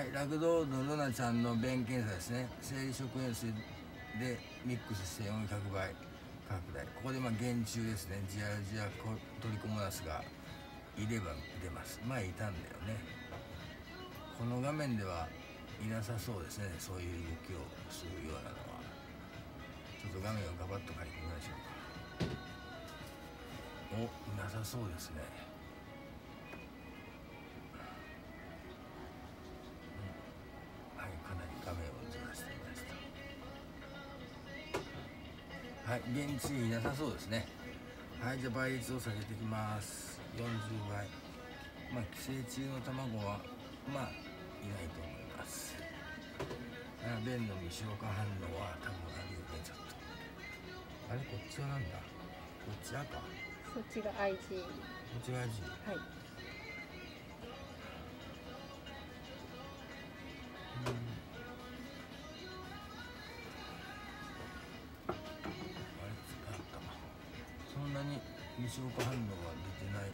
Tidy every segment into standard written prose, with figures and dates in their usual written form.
はい、ラグドールのルナちゃんの便検査ですね。生理食塩水でミックスして400倍拡大。ここで原虫ですね。ジアトリコモナスがいれば出ます。前いたんだよね。この画面ではいなさそうですね。そういう動きをするようなのは。ちょっと画面をガバッと書いてみましょうか。お、いなさそうですね。はい、かなり画面をずらしてみました。はい、現地にいなさそうですね。はい、じゃあ倍率を下げていきます。40倍。寄生虫の卵はいないと思います。便の未消化反応は多分あるよね。ちょっとあれ、こっちはなんだ、こっち赤、 そっちが IG。 こっちが IG。 はい。 あれ、あった。そんなに未消化反応は出てない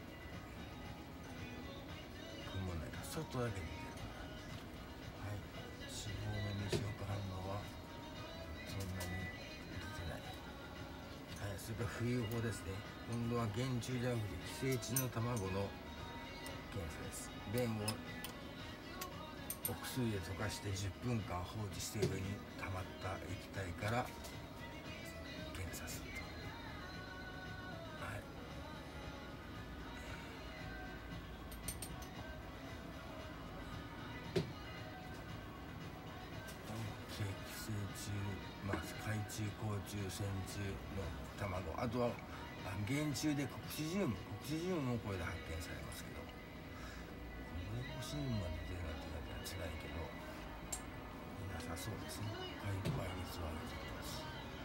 くもない。ちょっとだけ出てる。はい、脂肪の未消化反応はそんなに出てない。はい、それから浮遊法ですね。今度は原虫じゃなくて寄生虫の卵の検査です。便をお薬で溶かして10分間放置して上に溜まった液体から検査すると。はい、寄生虫、海虫、甲虫、線虫の卵、あとは原虫でコクシジウムもこれで発見されますけど、これコクシジウムが出てるなんて言われたら辛いけどいなさそうですね。倍率を上げていきます。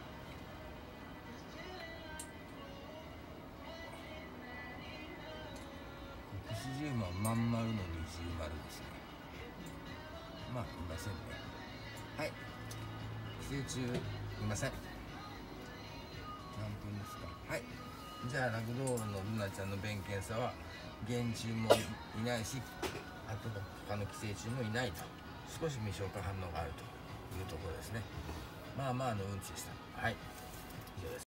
コクシジウムはまん丸の二重丸ですね。いませんね。はい、寄生虫いません。何分ですか。はい、じゃあラグドールのルナちゃんの便検査は原虫もいないし、あと他の寄生虫もいないと、少し未消化反応があるというところですね。のうんちでした。はい、以上です。